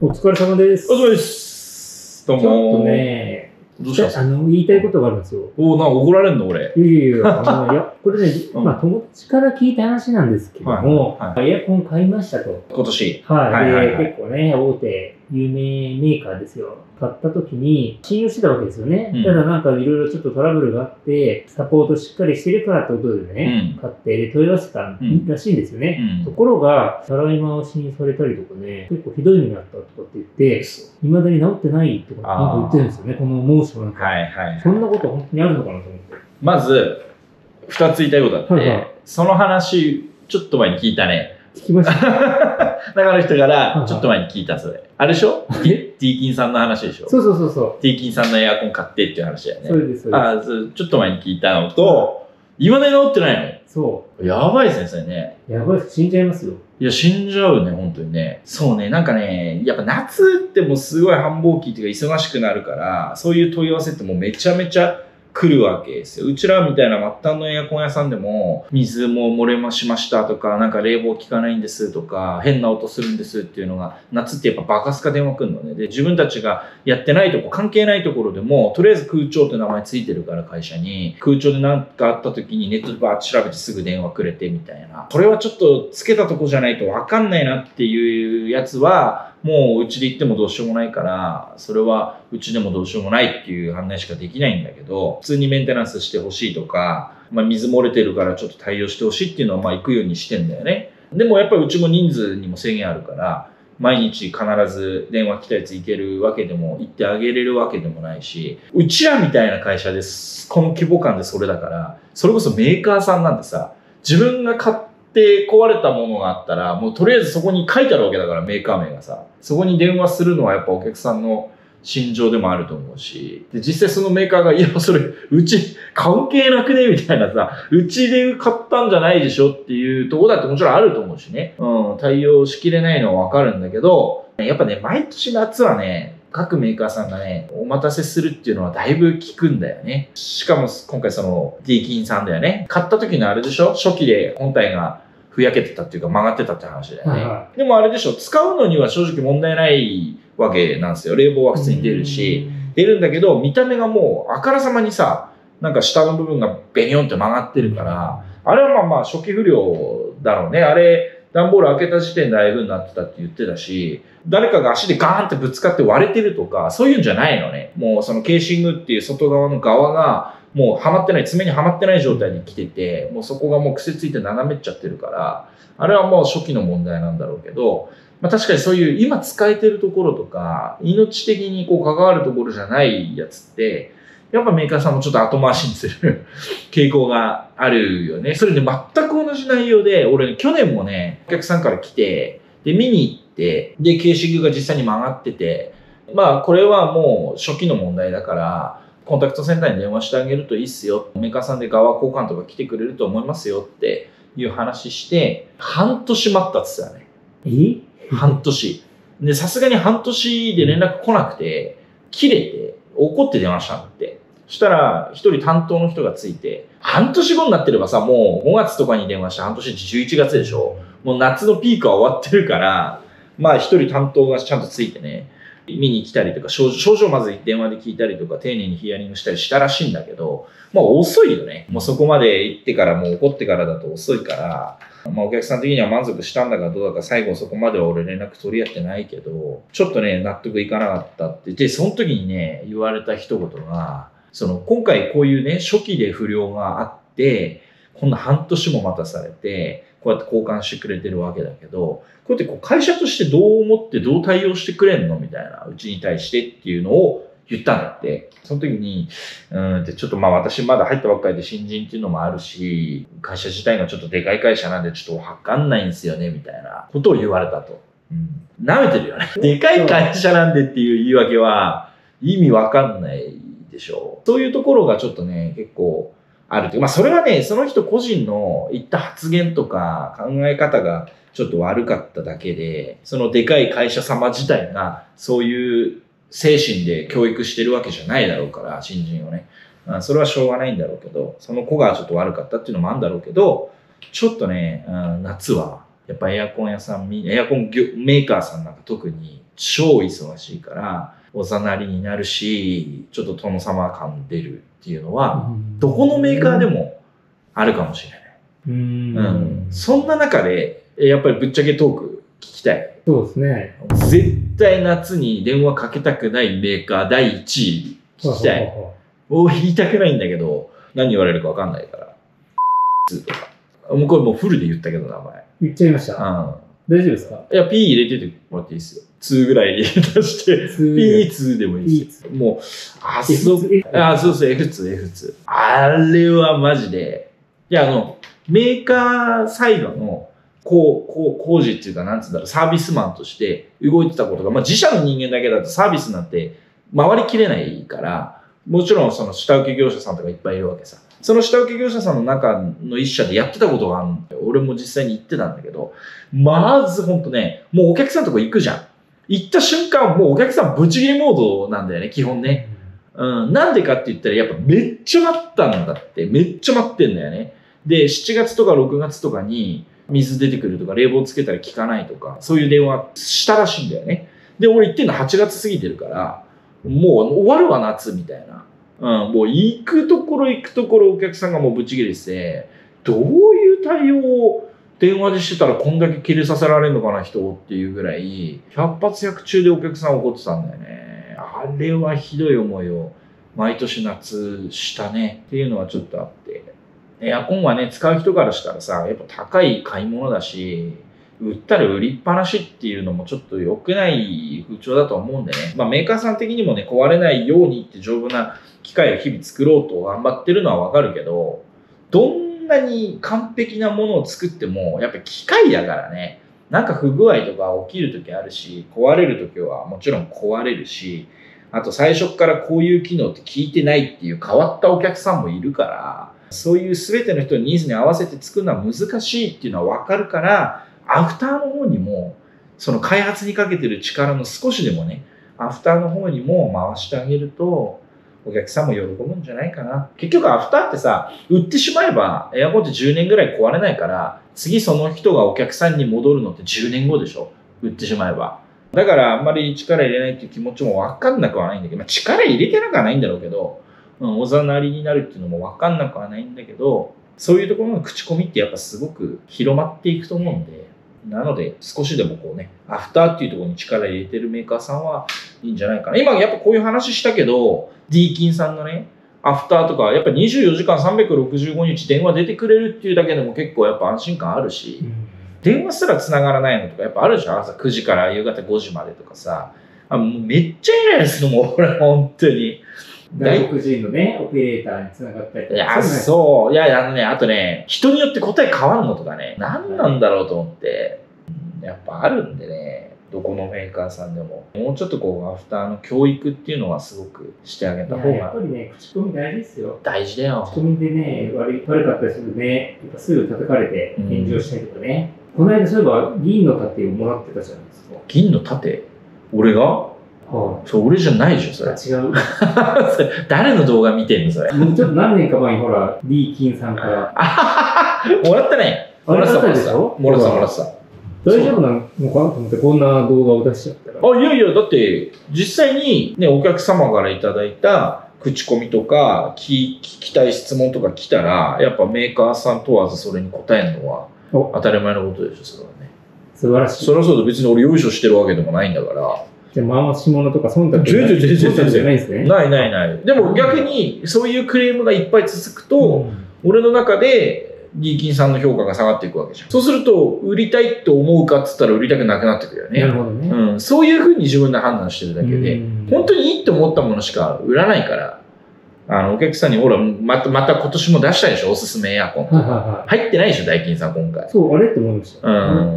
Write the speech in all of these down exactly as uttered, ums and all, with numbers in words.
お疲れ様です。 お疲れ様です。どうも。 ちょっとね、 どうしたんですか？ あの、言いたいことがあるんですよ。 おお、なんか怒られんの俺。 いやいやいや、あのいや、これね、 うん、 まあ、友達から聞いた話なんですけども、はいはい、エアコン買いましたと。 今年。 はい。 はいはいはい、 で、結構ね、大手、有名メーカーですよ。買った時に、信用してたわけですよね。うん、ただなんかいろいろちょっとトラブルがあってって、サポートしっかりしてるからってことでね、うん、買ってで問い合わせたらしいんですよね。うん、ところが、たらい回しにされたりとかね、結構ひどい目にあったとかって言って、未だに治ってないとかなんか言ってるんですよね、この猛暑なんか。はいはいはい、そんなこと本当にあるのかなと思って。 まず、二つ言いたいことあって、はいはい、その話、ちょっと前に聞いたね。 聞きました。 中の人から、ちょっと前に聞いた、それ。あれでしょ？ ティーキンさんの話でしょ？ そうそうそうそう。 ティーキンさんのエアコン買ってっていう話だよね。 そうです、そうです。 ああ、ちょっと前に聞いたのと、今で治ってないの？ そう。 やばいですね、それね。 やばい、死んじゃいますよ。 いや、死んじゃうね、本当にね。そうね、なんかね、やっぱ夏ってもうすごい繁忙期っていうか忙しくなるから、そういう問い合わせってもうめちゃめちゃ来るわけですよ。うちらみたいな末端のエアコン屋さんでも、水も漏れましましたとか、なんか冷房効かないんですとか、変な音するんですっていうのが、夏ってやっぱバカスカ電話来るのね。で、自分たちがやってないとこ、関係ないところでも、とりあえず空調って名前ついてるから会社に、空調で何かあった時にネットでバーッと調べてすぐ電話くれてみたいな。これはちょっとつけたとこじゃないとわかんないなっていうやつは、もううちで行ってもどうしようもないから、それはうちでもどうしようもないっていう判断しかできないんだけど、普通にメンテナンスしてほしいとか、まあ水漏れてるからちょっと対応してほしいっていうのはまあ行くようにしてんだよね。でもやっぱりうちも人数にも制限あるから、毎日必ず電話来たやつ行けるわけでも、行ってあげれるわけでもないし、うちらみたいな会社です。この規模感でそれだから、それこそメーカーさんなんてさ、自分が買ってで、壊れたものがあったら、もうとりあえずそこに書いてあるわけだから、メーカー名がさ。そこに電話するのはやっぱお客さんの心情でもあると思うし。で、実際そのメーカーが、いや、それ、うち関係なくねみたいなさ、うちで買ったんじゃないでしょっていうとこだってもちろんあると思うしね。うん、対応しきれないのはわかるんだけど、やっぱね、毎年夏はね、各メーカーさんがね、お待たせするっていうのはだいぶ効くんだよね。しかも今回その ティーキンさんだよね。買った時のあれでしょ？初期で本体がふやけてたっていうか曲がってたって話だよね。はいはい、でもあれでしょ？使うのには正直問題ないわけなんですよ。冷房は普通に出るし、出るんだけど、見た目がもうあからさまにさ、なんか下の部分がベニョンって曲がってるから、あれはまあまあ初期不良だろうね。あれ、段ボール開けた時点でああいう風になってたって言ってたし、誰かが足でガーンってぶつかって割れてるとか、そういうんじゃないのね。もうそのケーシングっていう外側の側が、もうはまってない、爪にはまってない状態に来てて、もうそこがもう癖ついて斜めっちゃってるから、あれはもう初期の問題なんだろうけど、まあ確かにそういう今使えてるところとか、命的にこう関わるところじゃないやつって、やっぱメーカーさんもちょっと後回しにする傾向があるよね。それで全く同じ内容で、俺、ね、去年もね、お客さんから来て、で、見に行って、で、ケーシングが実際に曲がってて、まあ、これはもう初期の問題だから、コンタクトセンターに電話してあげるといいっすよ。メーカーさんで側交換とか来てくれると思いますよっていう話して、半年待ったっつってたね。 え半年。で、さすがに半年で連絡来なくて、切れて、怒って電話したんだって。そしたら、一人担当の人がついて、半年後になってればさ、もうごがつとかに電話して半年じゅういちがつでしょ？もう夏のピークは終わってるから、まあ一人担当がちゃんとついてね、見に来たりとか、症状、症状まず電話で聞いたりとか、丁寧にヒアリングしたりしたらしいんだけど、まあ遅いよね。もうそこまで行ってから、もう怒ってからだと遅いから、まあお客さん的には満足したんだかどうだか、最後そこまでは俺連絡取り合ってないけど、ちょっとね、納得いかなかったって。で、その時にね、言われた一言が、その、今回こういうね、初期で不良があって、こんな半年も待たされて、こうやって交換してくれてるわけだけど、こうやってこう会社としてどう思ってどう対応してくれんのみたいな、うちに対してっていうのを言ったんだって。その時に、うーんってちょっとまあ私まだ入ったばっかりで新人っていうのもあるし、会社自体がちょっとでかい会社なんでちょっとわかんないんですよね、みたいなことを言われたと。うん。舐めてるよね。でかい会社なんでっていう言い訳は意味わかんないでしょう。そういうところがちょっとね、結構あるという。まあそれはね、その人個人の言った発言とか考え方がちょっと悪かっただけで、そのでかい会社様自体がそういう精神で教育してるわけじゃないだろうから、新人をね。それはしょうがないんだろうけど、その子がちょっと悪かったっていうのもあるんだろうけど、ちょっとね、夏はやっぱエアコン屋さん、エアコンメーカーさんなんか特に超忙しいから、おざなりになるし、ちょっと殿様感出るっていうのは、どこのメーカーでもあるかもしれない。 うん。 うん。そんな中で、やっぱりぶっちゃけトーク聞きたい。 そうですね。 絶対夏に電話かけたくないメーカーだいいちい聞きたい。もう言いたくないんだけど、何言われるかわかんないから。とか。もうこれもうフルで言ったけど名前。 言っちゃいました。うん。大丈夫ですか？ いや、P 入れててもらっていいですよ。にぐらい出して、ピーツー でもいいです。もう、あ、そう、あ、そうそう、エフツー、エフツー。あれはマジで、いや、あの、メーカーサイドの、こう、こう、工事っていうか、なんつうんだろう、サービスマンとして動いてたことが、まあ、自社の人間だけだとサービスなんて回りきれないから、もちろんその下請け業者さんとかいっぱいいるわけさ。その下請け業者さんの中の一社でやってたことがあるんだよ。俺も実際に行ってたんだけど、まずほんとね、もうお客さんのとこ行くじゃん。行った瞬間、もうお客さんブチ切りモードなんだよね、基本ね。うん。なんでかって言ったら、やっぱめっちゃ待ったんだって。めっちゃ待ってんだよね。で、しちがつとかろくがつとかに水出てくるとか、冷房つけたら効かないとか、そういう電話したらしいんだよね。で、俺行ってんのはちがつ過ぎてるから、もう終わるわ、夏みたいな。うん。もう行くところ行くところお客さんがもうブチ切れして、どういう対応を電話でしてたらこんだけ切れさせられるのかな人っていうぐらい、百発百中でお客さん怒ってたんだよね。あれはひどい思いを毎年夏したねっていうのはちょっとあって。エアコンはね、使う人からしたらさ、やっぱ高い買い物だし、売ったら売りっぱなしっていうのもちょっと良くない風潮だと思うんでね。まあメーカーさん的にもね、壊れないようにって丈夫な機械を日々作ろうと頑張ってるのはわかるけど、どんどんなに完璧なものを作っても、やっぱ機械だからね、なんか不具合とか起きるときあるし、壊れるときはもちろん壊れるし、あと最初からこういう機能って聞いてないっていう変わったお客さんもいるから、そういう全ての人のニーズに合わせて作るのは難しいっていうのはわかるから、アフターの方にも、その開発にかけてる力の少しでもね、アフターの方にも回してあげると、お客さんも喜ぶんじゃないかな。結局アフターってさ、売ってしまえばエアコンってじゅうねんぐらい壊れないから、次その人がお客さんに戻るのってじゅうねんごでしょ？売ってしまえば。だからあんまり力入れないっていう気持ちもわかんなくはないんだけど、まあ、力入れてなくはないんだろうけど、うん、おざなりになるっていうのもわかんなくはないんだけど、そういうところの口コミってやっぱすごく広まっていくと思うんで、なので少しでもこうね、アフターっていうところに力入れてるメーカーさんはいいんじゃないかな。今やっぱこういう話したけど、D 金さんのね、アフターとか、やっぱにじゅうよじかんさんびゃくろくじゅうごにち電話出てくれるっていうだけでも結構やっぱ安心感あるし、うん、電話すら繋がらないのとかやっぱあるじゃん。朝くじから夕方ごじまでとかさ。あ、もうめっちゃイライラするもん、俺、本当に。 外国人のね、オペレーターに繋がったりとか。 いや、そう。いや、あのね、あとね、人によって答え変わるのとかね、何なんだろうと思って、やっぱあるんでね。どこのメーカーさんでも。もうちょっとこう、アフターの教育っていうのはすごくしてあげた方が。 やっぱりね、口コミ大事ですよ。 大事だよ。 口コミでね、悪い、悪かったりするとね、やっぱすぐ叩かれて炎上したりとかね。うん、この間そういえば、銀の盾をもらってたじゃないですか。 銀の盾？俺が？はい、それ俺じゃないでしょ、それ。 違う。 誰の動画見てんの、それ。 もうちょっと何年か前にほら、D 金さんから。 あははもらったね。 もらったでしょ？ もらった、もらった。 大丈夫なのかなと思ってこんな動画を出しちゃったら。 あ、いやいや、だって実際にね、お客様からいただいた口コミとか聞きたい質問とか来たら、やっぱメーカーさん問わずそれに答えるのは当たり前のことでしょ、それはね。 素晴らしい。 それはそうだ、別に俺よいしょしてるわけでもないんだから。 じゃあ回し物とか忖度全然全然全然じゃないですね。 ないないない。でも逆にそういうクレームがいっぱい続くと、うん、俺の中でD金さんの評価が下がっていくわけじゃん。そうすると、売りたいと思うかっつったら売りたくなくなってくるよね。 なるほどね。 うん。そういうふうに自分で判断してるだけで、本当にいいと思ったものしか売らないから、あの、お客さんに、ほら、また、また今年も出したでしょ、おすすめエアコンとか。はいはいはい、入ってないでしょ、ダイキンさん今回。 そう、あれって思いました。 うん。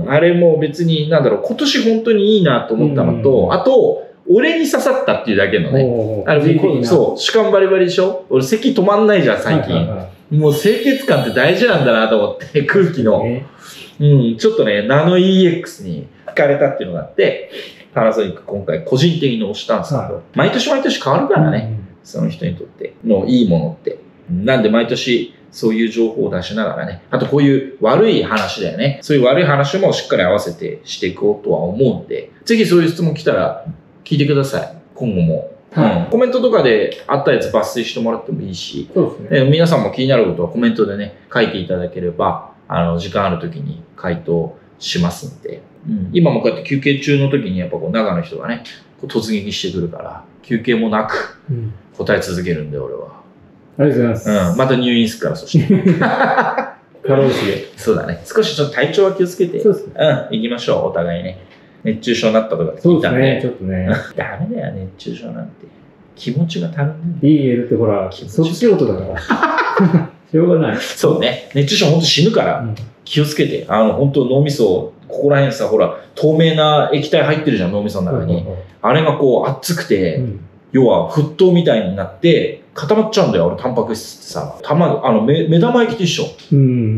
あれも別に、なんだろう、今年本当にいいなと思ったのと、あと、俺に刺さったっていうだけのね。あれ、そう、主観バリバリでしょ。俺、咳止まんないじゃん、最近。はいはいはい、もう清潔感って大事なんだなと思って、空気の。ね、うん、ちょっとね、ナノ イーエックス に惹かれたっていうのがあって、パナソニック今回個人的に推したんですけど、はい、毎年毎年変わるからね、うん、その人にとってのいいものって。なんで毎年そういう情報を出しながらね、あとこういう悪い話だよね。そういう悪い話もしっかり合わせてしていこうとは思うんで、ぜひそういう質問来たら聞いてください。今後も。はい、うん、コメントとかであったやつ抜粋してもらってもいいし、 そうですね。 え皆さんも気になることはコメントでね、書いていただければ、あの、時間ある時に回答しますんで、うん、今もこうやって休憩中の時にやっぱこう中の人がね、こう突撃してくるから、休憩もなく答え続けるんで、俺は。 ありがとうございます。 うん、また入院するから、そして。 過労死で。 そうだね。少しちょっと体調は気をつけて、 そうですね。 うん、行きましょう、お互いね。熱中症になったとか聞いたんで。そうですね、ちょっとね。 ダメだよ、熱中症なんて。気持ちが足るんだよ。ビーエルってほら、そっち仕事だから。しょうがない。 そうね。熱中症本当死ぬから、気をつけて。あの、本当脳みそ、ここら辺さ、ほら、透明な液体入ってるじゃん、脳みその中に。あれがこう、熱くて、うん、要は沸騰みたいになって、固まっちゃうんだよ、俺、タンパク質ってさ。卵、あの、目、目玉焼きと一緒。うん、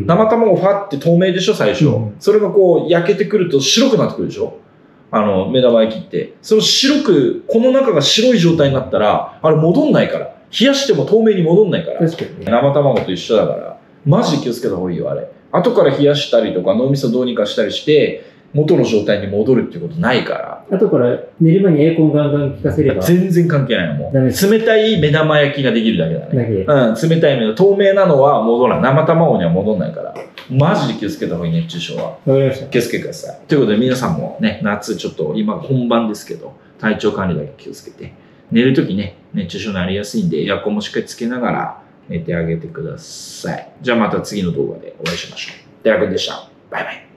生卵ファって透明でしょ、最初。うん、それがこう、焼けてくると白くなってくるでしょ。あの、目玉焼きって。その白く、この中が白い状態になったら、あれ戻んないから。冷やしても透明に戻んないから。 確かにね。 生卵と一緒だから。マジで気をつけた方がいいよ、あれ。後から冷やしたりとか、脳みそどうにかしたりして、元の状態に戻るっていうことないから。 後から寝る前にエアコンガンガン効かせれば。 全然関係ないの、もう。冷たい目玉焼きができるだけだね。だけ。うん、冷たい目、透明なのは戻らない。生卵には戻んないから。マジで気をつけた方がいい、熱中症は。 わかりました。 気をつけてください。ということで皆さんもね、夏ちょっと今本番ですけど、体調管理だけ気をつけて。寝るときね、熱中症になりやすいんで、エアコンもしっかりつけながら寝てあげてください。じゃあまた次の動画でお会いしましょう。寺君でした。バイバイ。